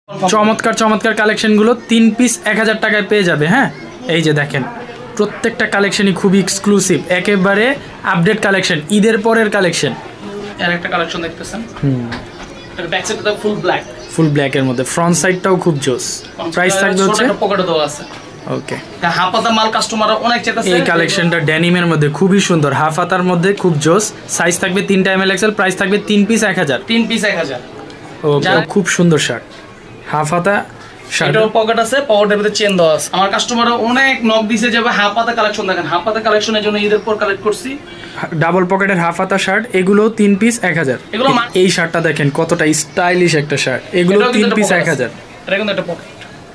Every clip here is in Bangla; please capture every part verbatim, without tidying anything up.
চমৎকার চমৎকার কালেকশনগুলো তিন পিস এক হাজার টাকায় পেয়ে যাবে। হ্যাঁ, এই যে দেখেন প্রত্যেকটা কালেকশনই খুবই এক্সক্লুসিভ, একেবারে আপডেট কালেকশন, ঈদের পরের কালেকশন। এর একটা কালেকশন দেখতেছেন, হুম, এর ব্যাক সাইডটা ফুল ব্ল্যাক, ফুল ব্ল্যাক এর মধ্যে ফ্রন্ট সাইডটাও খুব জোস। প্রাইস থাকবে হচ্ছে পকেটে দেওয়া আছে। ওকে, হাফ হাতা মাল কাস্টমাররা অনেক চাইতেছে। এই কালেকশনটা ডেনিমের মধ্যে খুবই সুন্দর, হাফ হাতার মধ্যে খুব জোস। সাইজ থাকবে তিনটা এম এল এক্সেল, প্রাইস থাকবে তিন পিস এক হাজার। তিন পিস এক হাজার। ওকে, খুব সুন্দর শার্ট, হাফ হাতা শার্ট, এটার পকেট আছে, পকেটের ভিতরে চেন দেওয়া আছে। আমার কাস্টমাররা অনেক নক দিছে যে হাফ হাতা কালেকশন দেখেন, হাফ হাতা কালেকশনের জন্য ঈদের পর কালেক্ট করছি। ডাবল পকেটের হাফ হাতা শার্ট, এগুলো তিন পিস এক হাজার। এগুলো এই শার্টটা দেখেন কতটা স্টাইলিশ একটা শার্ট, এগুলো তিন পিস এক হাজার। এটা কিন্তু একটা পকেট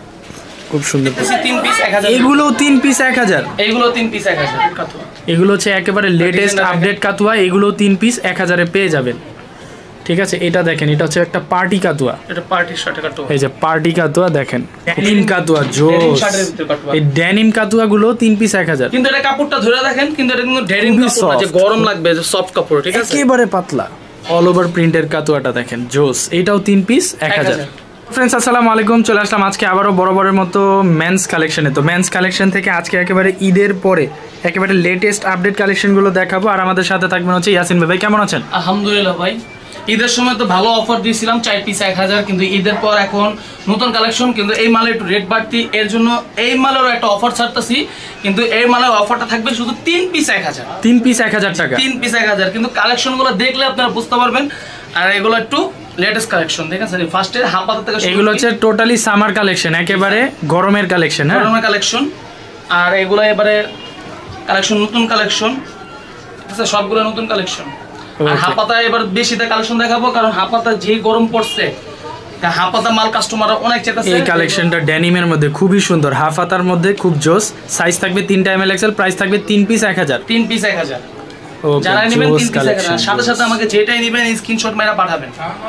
খুব সুন্দর, তিন পিস এক হাজার। এগুলো তিন পিস এক হাজার। এগুলো তিন পিস এক হাজার কাতুয়া। এগুলো হচ্ছে একেবারে লেটেস্ট আপডেট কাতুয়া, এগুলো তিন পিস এক হাজারে পেয়ে যাবেন। ঠিক আছে, এটা দেখেন, এটা হচ্ছে একটা পার্টি কাতুয়া, এটা পার্টি শার্ট কাতুয়া। এই যে পার্টি কাতুয়া দেখেন, ডেনিম কাতুয়া জোস। এই ডেনিম কাতুয়া গুলো তিন পিস এক হাজার। কিন্তু এটা কাপড়টা ধরে দেখেন, কিন্তু এটা কিন্তু ডেনিম কাপড় না যে গরম লাগবে, যে সফট কাপড়। ঠিক আছে, একেবারে পাতলা অল ওভার প্রিন্টের কাতুয়াটা দেখেন জোস। এটাও তিন পিস এক হাজার। ফ্রেন্ডস আসসালামু আলাইকুম, চলে আসলাম আজকে আবারও বরাবরের মতো মেন্স কালেকশনে। তো মেন্স কালেকশন থেকে আজকে একেবারে ঈদের পরে একেবারে লেটেস্ট আপডেট কালেকশনগুলো দেখাবো। আর আমাদের সাথে থাকবেন হচ্ছে ইয়াসিন ভাই। ভাই কেমন আছেন? আলহামদুলিল্লাহ ভাই, ঈদের সময় তো ভালো অফার দিয়েছিলাম, চার পিস এক হাজার। কিন্তু ঈদের পর এখন নতুন কালেকশন, কিন্তু এই মালের একটু রেট বাড়তি, এর জন্য এই মালেরও একটা অফার ছাড়তেছি। কিন্তু এই মালের অফারটা থাকবে শুধু তিন পিস এক হাজার। তিন পিস এক হাজার টাকা, তিন পিস এক হাজার। কিন্তু কালেকশনগুলো দেখলে আপনারা বুঝতে পারবেন। আর এগুলো একটু লেটেস্ট কালেকশন, ঠিক আছে। ফার্স্টে হাফ হাতা থেকে এগুলো হচ্ছে টোটালি সামার কালেকশন, একেবারে গরমের কালেকশন। হ্যাঁ, গরমের কালেকশন। আর এগুলো এবারে কালেকশন, নতুন কালেকশন, ঠিক আছে, সবগুলো নতুন কালেকশন। আর হাফাতা এবার বেশিতে কালেকশন দেখাবো, কারণ হাফাতা যে গরম পড়ছে, হাফাতা মাল কাস্টমাররা অনেক চাইতেছে। এই কালেকশনটা ডেনিমের মধ্যে খুবই সুন্দর, হাফ হাতার মধ্যে খুব জোস। সাইজ থাকবে তিনটা এম এল এক্সেল, প্রাইস থাকবে তিন পিস এক হাজার। তিন পিস এক হাজার। যারা নেবেন তিন পিস এক হাজার, সাথে সাথে আমাকে যেটাই নেবেন স্ক্রিনশট মেরে পাঠাবেন।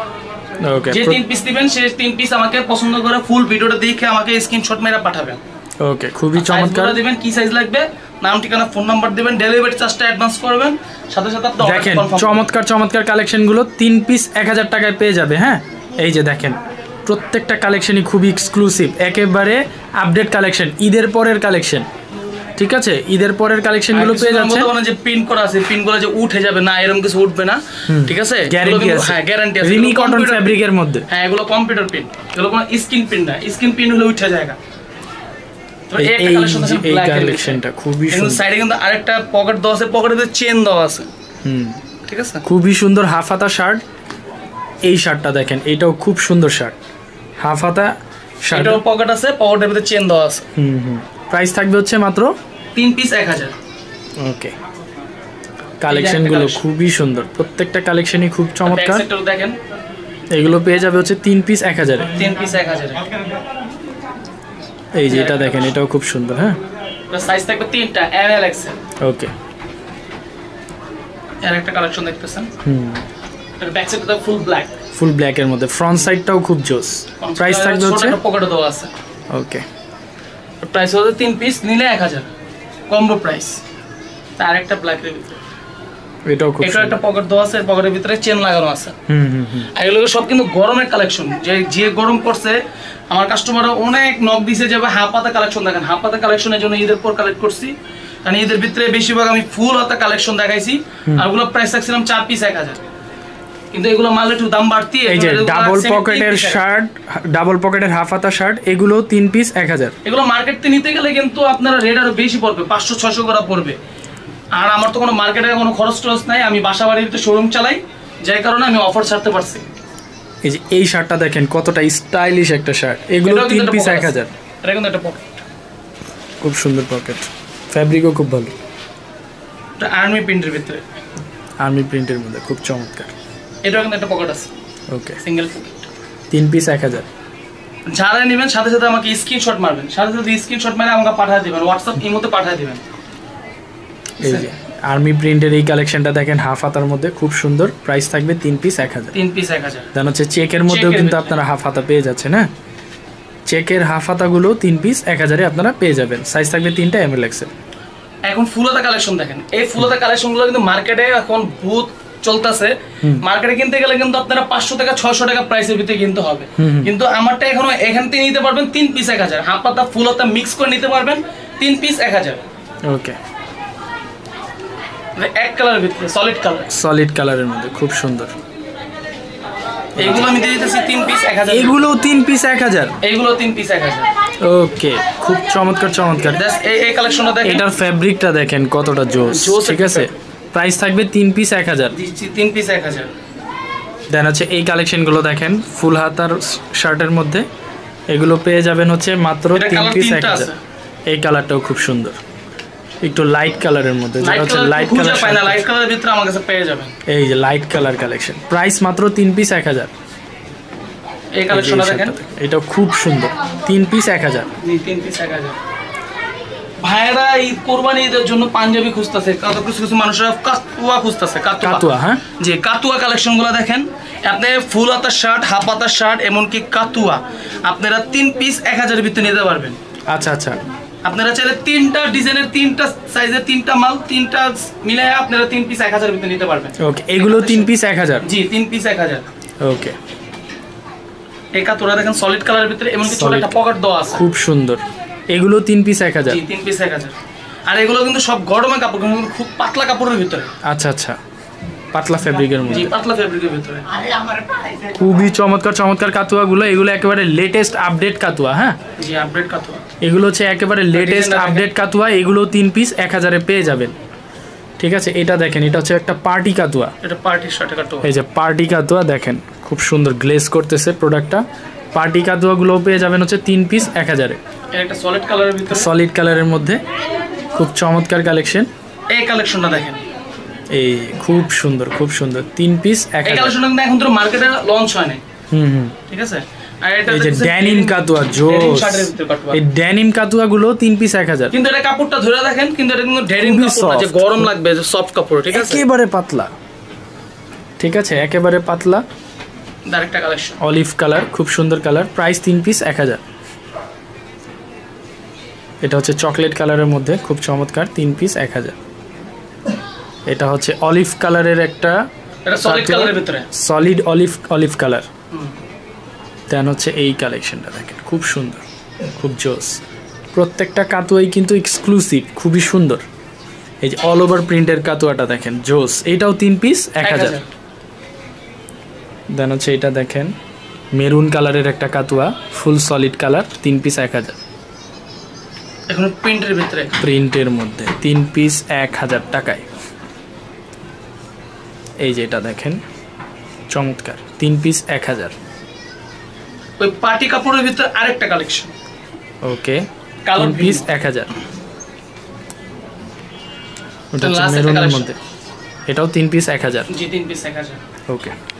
ওকে, যে তিন পিস দিবেন সেই তিন পিস আমাকে পছন্দ করে ফুল ভিডিওটা দেখে আমাকে স্ক্রিনশট মেরে পাঠাবেন। ওকে, খুবই চমৎকার। দিবেন কি সাইজ লাগবে, নাম ঠিকানা ফোন নাম্বার দিবেন, ডেলিভারি চার্জটা অ্যাডভান্স করবেন, সাথে সাথে আপনি দেখেন চমৎকার চমৎকার কালেকশনগুলো তিন পিস এক হাজার টাকায় পেয়ে যাবে। হ্যাঁ, এই যে দেখেন প্রত্যেকটা কালেকশনই খুবই এক্সক্লুসিভ, একেবারে আপডেট কালেকশন, ঈদের পরের কালেকশন। ঠিক আছে, ঈদের পরের কালেকশনগুলো পেয়ে যাচ্ছে। যে পিন করা আছে, পিনগুলো যে উঠে যাবে না, এরকম কিছু উঠবে না। ঠিক আছে, গ্যারান্টি আছে। হ্যাঁ, গ্যারান্টি আছে। রিমি কটন ফ্যাব্রিকের মধ্যে। হ্যাঁ, এগুলো কম্পিউটার পিন, এগুলো কোনো স্ক্রিন পিন না। স্ক্রিন পিন হলে উঠে যায়। এই কালেকশনটা খুবই সুন্দর। সাইডে কিন্তু আরেকটা পকেট দেওয়া আছে, পকেটে চেন দেওয়া আছে। হুম, ঠিক আছে, খুবই সুন্দর হাফ হাতা শার্ট। এই শার্টটা দেখেন, এটাও খুব সুন্দর শার্ট, হাফ হাতা শার্ট, এটাও পকেট আছে, পকেটের ভিতরে চেন দেওয়া আছে। হুম হুম। প্রাইস থাকবে হচ্ছে মাত্র তিন পিস এক হাজার। ওকে, কালেকশনগুলো খুবই সুন্দর, প্রত্যেকটা কালেকশনই খুব চমৎকার। দেখেন, এগুলো পেয়ে যাবে হচ্ছে তিন পিস এক হাজারে। তিন পিস এক হাজারে। এই যে এটা দেখেন, এটাও খুব সুন্দর। হ্যাঁ, সাইজ থাকবে তিনটা এম এল এক্সেল। ওকে, এর একটা কালেকশন দেখতেছেন, হুম, এর ব্যাক সাইডটা ফুল ব্ল্যাক, ফুল ব্ল্যাক এর মধ্যে ফ্রন্ট সাইডটাও খুব জোস। প্রাইস থাকবে হচ্ছে পকেটে দেওয়া আছে। ওকে, প্রাইস হচ্ছে তিন পিস নিলে এক হাজার, কম্বো প্রাইস। আর একটা ব্ল্যাক এর ভিতরে, এটাও খুব এটা একটা পকেট দেওয়া আছে, পকেটের ভিতরে চেন লাগানো আছে। হুম হুম হুম। আর এগুলো সব কিন্তু গরমের কালেকশন, যে যে গরম পড়ছে। আমার কাস্টমাররা অনেক নক দিছে যে হাফ হাতা কালেকশন দেখেন, হাফ হাতা কালেকশনের জন্য ঈদের পর কালেক্ট করছি। কারণ ঈদের ভিতরে বেশিরভাগ আমি ফুল হাতা কালেকশন দেখাইছি, আর ওগুলো প্রাইস রাখছিলাম চার পিস এক হাজার। কিন্তু এগুলো মাল একটু দাম বাড়তি। এই যে ডাবল পকেটের শার্ট, ডাবল পকেটের হাফ হাতা শার্ট, এগুলো তিন পিস এক হাজার। এগুলো মার্কেট থেকে নিতে গেলে কিন্তু আপনারা রেট আরো বেশি পড়বে, পাঁচশো ছয়শো করে পড়বে। আর আমার তো কোনো মার্কেটে কোনো খরচ টরচ নাই, আমি বাসা বাড়ির তো শোরুম চালাই, যার কারণে আমি অফার ছাড়তে পারছি। এই যে এই শার্টটা দেখেন কতটা স্টাইলিশ একটা শার্ট, এগুলো তিন পিস এক হাজার। এটা কিন্তু একটা পকেট, খুব সুন্দর পকেট, ফ্যাব্রিকও খুব ভালো। এটা আর্মি প্রিন্টের ভিতরে, আর্মি প্রিন্টের মধ্যে খুব চমৎকার। এটাও কিন্তু একটা পকেট আছে। ওকে, সিঙ্গেল পকেট, তিন পিস এক হাজার। যারা নেবেন সাথে সাথে আমাকে স্ক্রিনশট মারবেন, সাথে সাথে স্ক্রিনশট মেরে আমাকে পাঠিয়ে দিবেন, হোয়াটসঅ্যাপ ইমোতে পাঠিয়ে দিবেন। এই যে আর্মি প্রিন্টের এই কালেকশনটা দেখেন, হাফ হাতার মধ্যে খুব সুন্দর। প্রাইস থাকবে তিন পিস এক হাজার। তিন পিস এক হাজার। দেন হচ্ছে চেকের মধ্যেও কিন্তু আপনারা হাফ হাতা পেয়ে যাচ্ছেন। হ্যাঁ, চেকের হাফ হাতাগুলো তিন পিস এক হাজারে আপনারা পেয়ে যাবেন। সাইজ থাকবে তিনটা এম এল এক্সেল। এখন ফুল হাতা কালেকশন দেখেন, এই ফুল হাতা কালেকশনগুলো কিন্তু মার্কেটে এখন বহুত চলতেছে, মার্কেটে কিনতে গেলে কিন্তু আপনারা পাঁচশো টাকা ছয়শো টাকা প্রাইসের ভিতরে কিনতে হবে, কিন্তু আমারটা এখনো এখান থেকে নিতে পারবেন তিন পিস এক হাজার, হাফ পাতা ফুল হাতা মিক্স করে নিতে পারবেন তিন পিস এক হাজার। ওকে, এক কালারের ভিতরে সলিড কালার, সলিড কালারের মধ্যে খুব সুন্দর। এইগুলো আমি দিয়ে দিতেছি তিন পিস এক হাজার। এগুলো তিন পিস এক হাজার, এইগুলো তিন পিস এক হাজার। ওকে, খুব চমৎকার চমৎকার। এই এই কালেকশনটা দেখেন, এটার ফ্যাব্রিকটা দেখেন কতটা জোস, ঠিক আছে। প্রাইস থাকবে তিন পিস এক হাজার, তিন পিস এক হাজার। দেন হচ্ছে এই কালেকশনগুলো দেখেন ফুল হাতার শার্টের মধ্যে, এগুলো পেয়ে যাবেন হচ্ছে মাত্র তিন পিস এক হাজার। এই কালারটাও খুব সুন্দর, একটু লাইট কালারের মধ্যে, যেটা হচ্ছে লাইট কালার পায় না, লাইট কালারের ভিতরে আমার কাছে পেয়ে যাবেন। এই যে লাইট কালার কালেকশন, প্রাইস মাত্র তিন পিস এক হাজার। এই কালেকশনটা দেখেন, এটাও খুব সুন্দর, তিন পিস এক হাজার। জি, তিন পিস এক হাজার। ভাইরা ঈদ কোরবানি ঈদের জন্য পাঞ্জাবি খুঁজতেছে, কত কিছু কিছু মানুষরা কাতুয়া খুঁজতেছে, কাতুয়া, হ্যাঁ জি, কাতুয়া কালেকশনগুলো দেখেন। আপনি ফুল হাতার শার্ট, হাফ হাতার শার্ট, এমনকি কাতুয়া আপনারা তিন পিস এক হাজারের ভিতরে নিতে পারবেন। আচ্ছা আচ্ছা, আপনারা চাইলে তিনটা ডিজাইনের তিনটা সাইজের তিনটা মাল তিনটা মিলে আপনারা তিন পিস এক হাজারের ভিতরে নিতে পারবেন। ওকে, এগুলো তিন পিস এক হাজার। জি, তিন পিস এক হাজার। ওকে, এই কাতুরা দেখেন সলিড কালারের ভিতরে, এমনকি ছোট একটা পকেট দেওয়া আছে, খুব সুন্দর। এগুলো তিন পিস এক হাজার। জি, তিন পিস এক হাজার। আর এগুলো কিন্তু সব গরমের কাপড়, কিন্তু খুব পাতলা কাপড়ের ভিতরে। আচ্ছা আচ্ছা, পাতলা ফেব্রিকের মধ্যে। জি, পাতলা ফেব্রিকের ভিতরে। খুবই চমৎকার চমৎকার কাতুয়াগুলো, এগুলো একেবারে লেটেস্ট আপডেট কাতুয়া। হ্যাঁ জি, আপডেট কাতুয়া। এগুলো হচ্ছে একেবারে লেটেস্ট আপডেট কাতুয়া, এগুলো তিন পিস এক হাজারে পেয়ে যাবেন, ঠিক আছে। এটা দেখেন, এটা হচ্ছে একটা পার্টি কাতুয়া, এটা পার্টি শার্টের কাতুয়া। এই যে পার্টি কাতুয়া দেখেন, খুব সুন্দর গ্লেজ করতেছে প্রোডাক্টটা। পার্টি কাতুয়াগুলো পেয়ে যাবেন হচ্ছে তিন পিস এক হাজারে। একটা সলিড কালারের ভিতরে, সলিড কালারের মধ্যে খুব চমৎকার কালেকশন। এই কালেকশনটা দেখেন, এই খুব সুন্দর খুব সুন্দর, তিন পিস এক এই হাজার। কালেকশনটা কিন্তু এখন তো মার্কেটে লঞ্চ হয় নাই। হুম হুম, ঠিক আছে। আর এটা এই যে ড্যানিম কাতুয়া, জোস। এই ড্যানিম কাতুয়াগুলো তিন পিস এক হাজার, কিন্তু এটা কাপড়টা ধরে দেখেন, কিন্তু এটা কিন্তু ড্যানিম কাপড় না যে গরম লাগবে, যে সফট কাপড়, ঠিক আছে, একেবারে পাতলা, ঠিক আছে, একেবারে পাতলা। আরেকটা কালেকশন অলিভ কালার, খুব সুন্দর কালার, প্রাইস তিন পিস এক হাজার। এটা হচ্ছে চকলেট কালারের মধ্যে, খুব চমৎকার, তিন পিস এক হাজার। এটা হচ্ছে অলিভ কালারের একটা, এটা সলিড কালারের ভিতরে, solid olive olive colour. Then হচ্ছে এই কালেকশনটা দেখেন, খুব সুন্দর, খুব জোস। প্রত্যেকটা কাতুয়াই কিন্তু এক্সক্লুসিভ, খুবই সুন্দর। এই যে অল ওভার প্রিন্টের কাতুয়াটা দেখেন, জোস। এইটাও তিন পিস এক হাজার। দেন হচ্ছে এটা দেখেন, মেরুন কালারের একটা কাতুয়া, ফুল সলিড কালার, তিন পিস এক হাজার। এখন প্রিন্টের ভিতরে, প্রিন্টের মধ্যে তিন পিস এক হাজার টাকায়। এই যে এটা দেখেন, চমৎকার, তিন পিস এক হাজার। ওই পার্টি কাপড়ের ভিতরে আরেকটা কালেকশন, ওকে, তিন পিস এক হাজার। ওটা হচ্ছে মেরুনের মধ্যে, এটাও তিন পিস এক হাজার। জি, তিন পিস এক হাজার। ওকে।